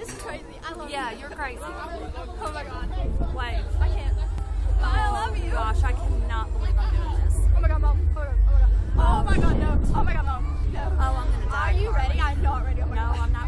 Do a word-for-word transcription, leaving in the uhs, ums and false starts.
This is crazy. I love yeah, you. you're crazy. Oh my god. Wave. I can't. Oh, I love you. Gosh, I cannot believe I'm doing this. Oh my god, Mom. Oh my god. Oh my god, no. Oh my god, Mom. No. Oh, I'm gonna die. Are you ready? I'm not ready. Oh my no, god. I'm not